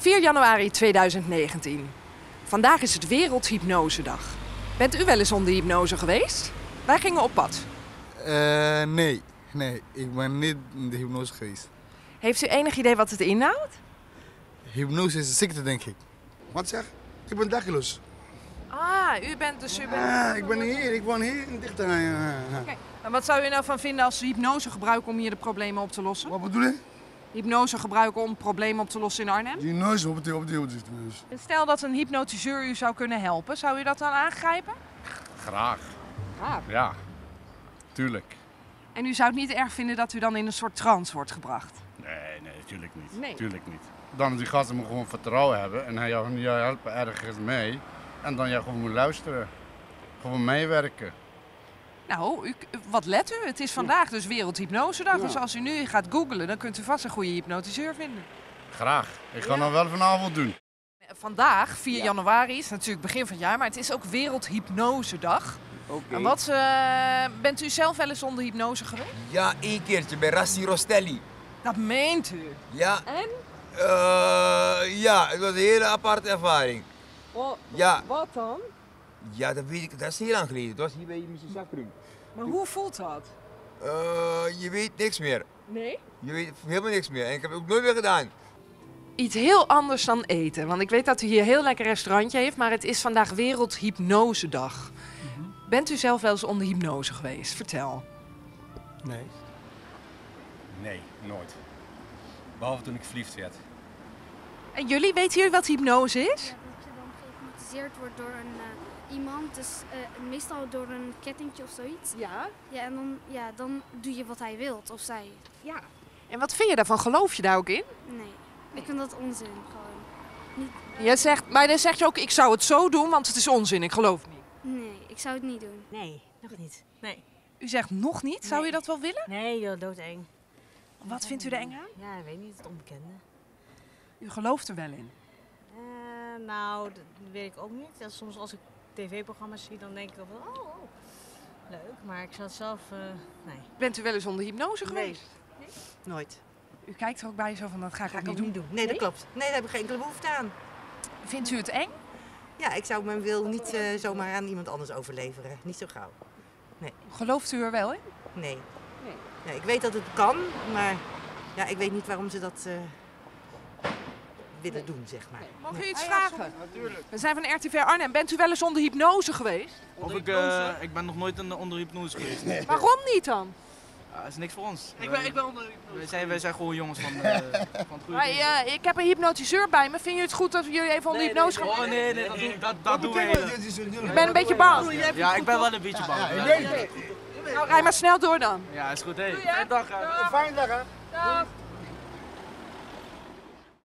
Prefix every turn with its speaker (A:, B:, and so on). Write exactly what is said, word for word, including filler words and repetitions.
A: vier januari tweeduizend negentien. Vandaag is het Wereldhypnosedag. Bent u wel eens onder hypnose geweest? Wij gingen op pad.
B: Uh, nee, nee, ik ben niet in de hypnose geweest.
A: Heeft u enig idee wat het inhoudt?
B: Hypnose is een ziekte, denk ik.
C: Wat zeg? Ik ben dakloos.
A: Ah, u bent dus... U bent...
C: Ah, ik ben hier, ik woon hier in Dichterij.
A: Oké, okay. En wat zou u nou van vinden als we hypnose gebruiken om hier de problemen op te lossen?
C: Wat bedoel je?
A: Hypnose gebruiken om problemen op te lossen in Arnhem?
C: Hypnose, wat bedoel je?
A: En stel dat een hypnotiseur u zou kunnen helpen, zou u dat dan aangrijpen?
D: Graag.
A: Graag?
D: Ja, tuurlijk.
A: En u zou het niet erg vinden dat u dan in een soort trance wordt gebracht?
D: Nee, nee, natuurlijk niet.
A: Nee.
D: Tuurlijk niet. Dan die gasten moet gewoon vertrouwen hebben en hij jou, jou helpen ergens mee. En dan jij gewoon moet luisteren. Gewoon meewerken.
A: Nou, u, wat let u? Het is vandaag dus Wereldhypnosedag.
C: Ja.
A: Dus als u nu gaat googlen, dan kunt u vast een goede hypnotiseur vinden.
D: Graag. Ik ga
A: Ja.
D: dat wel vanavond doen.
A: Vandaag, vier januari, is natuurlijk begin van het jaar, maar het is ook Wereldhypnosedag.
E: Oké.
A: En wat, uh, bent u zelf wel eens onder hypnose geweest?
E: Ja, één keertje bij Rassi Rostelli.
A: Dat meent u?
E: Ja.
A: En?
E: Uh, ja, het was een hele aparte ervaring.
A: Oh,
E: Ja.
A: Wat dan?
E: Ja, dat weet ik. Dat is heel lang geleden. Het was hier bij Missie Zakring.
A: Maar hoe voelt dat?
E: Uh, je weet niks meer.
A: Nee?
E: Je weet helemaal niks meer. En ik heb het ook nooit meer gedaan.
A: Iets heel anders dan eten. Want ik weet dat u hier een heel lekker restaurantje heeft, maar het is vandaag Wereldhypnosedag. Mm-hmm. Bent u zelf wel eens onder hypnose geweest? Vertel.
B: Nee.
F: Nee, nooit. Behalve toen ik verliefd werd.
A: En jullie, weten jullie wat hypnose is?
G: Ja, dat je dan gehypnotiseerd wordt door een, uh, iemand, dus uh, meestal door een kettingje of zoiets.
A: Ja.
G: Ja, en dan, ja, dan doe je wat hij wilt, of zij.
A: Ja. En wat vind je daarvan? Geloof je daar ook in?
G: Nee, ik vind dat onzin gewoon. Niet,
A: Jij zegt, maar dan zeg je ook, ik zou het zo doen, want het is onzin, ik geloof het niet.
G: nee, ik zou het niet doen.
H: Nee, nog niet. Nee.
A: U zegt nog niet? Zou
H: Nee.
A: je dat wel willen?
H: Nee, joh, doodeng.
A: Wat vindt u er eng aan?
H: Ja, ik weet niet, het onbekende.
A: U gelooft er wel in.
H: Uh, nou, dat weet ik ook niet. Ja, soms als ik tv-programma's zie, dan denk ik wel van, oh, oh, leuk. Maar ik zou het zelf, uh, nee.
A: Bent u wel eens onder hypnose
H: Nee.
A: geweest?
H: Nee. Nooit.
A: U kijkt er ook bij zo van, dat ga ik
H: Ga
A: ook
H: ik
A: niet
H: ook
A: doen.
H: niet doen. Nee, dat klopt. Nee, daar heb ik geen enkele behoefte aan.
A: Vindt u het eng?
H: Ja, ik zou mijn wil niet uh, zomaar aan iemand anders overleveren. Niet zo gauw.
A: Gelooft u er wel in?
H: Nee.
A: Nee.
H: Nee, ik weet dat het kan, maar ja, ik weet niet waarom ze dat uh, willen
A: Nee.
H: doen, zeg maar.
A: Mag
H: Nee.
A: u iets
D: Ah
A: vragen?
D: Natuurlijk.
A: We zijn van R T V Arnhem. Bent u wel eens onder hypnose geweest?
I: Of ik, uh, ik ben nog nooit onder, onder hypnose geweest. Nee.
A: Waarom niet dan?
I: Ja, dat is niks voor ons.
A: Ik ben, ik ben onder hypnose.
I: Wij zijn, wij zijn gewoon jongens van, uh, van het goede
A: Maar, uh, ik heb een hypnotiseur bij me. Vind je het goed dat we jullie even onder hypnose gaan?
I: Oh nee, nee, dat, doen- dat, dat doen we helemaal.
A: Ik ben een beetje bang.
I: Ja, ik ben wel een beetje bang.
C: Ik weet het.
A: Nou, rij maar snel door dan.
I: Ja, is goed. Hey, fijne dag. hè.
C: Fijne dag, hè?
A: Dag.